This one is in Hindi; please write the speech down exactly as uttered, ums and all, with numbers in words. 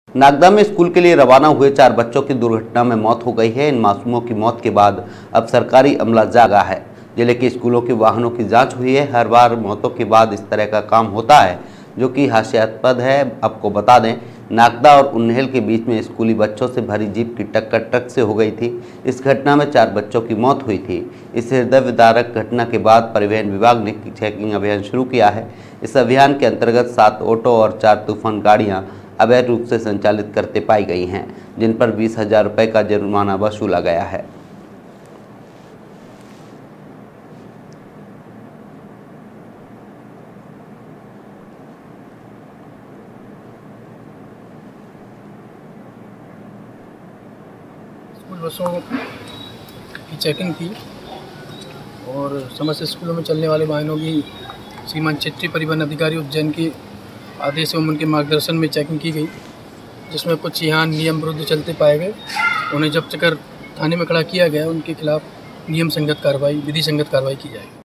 नागदा में स्कूल के लिए रवाना हुए चार बच्चों की दुर्घटना में मौत हो गई है। इन मासूमों की मौत के बाद अब सरकारी अमला जागा है। जिले के स्कूलों के वाहनों की जांच हुई है। हर बार मौतों के बाद इस तरह का काम होता है, जो कि हास्यास्पद है। आपको बता दें, नागदा और उन्हेल के बीच में स्कूली बच्चों से भरी जीप की टक्कर ट्रक से हो गई थी। इस घटना में चार बच्चों की मौत हुई थी। इस हृदय विदारक घटना के बाद परिवहन विभाग ने चेकिंग अभियान शुरू किया है। इस अभियान के अंतर्गत सात ऑटो और चार तूफान गाड़ियां अवैध रूप से संचालित करते पाई गई हैं, जिन पर बीस हजार रुपये का जुर्माना वसूला गया है। स्कूल बसों की चेकिंग थी और समस्त स्कूलों में चलने वाले वाहनों की श्रीमान क्षेत्रीय परिवहन अधिकारी उज्जैन के आदेश एवं उनके मार्गदर्शन में चेकिंग की गई, जिसमें कुछ यहाँ नियम विरुद्ध चलते पाए गए। उन्हें जब्त कर थाने में खड़ा किया गया। उनके खिलाफ नियम संगत कार्रवाई विधि संगत कार्रवाई की जाएगी।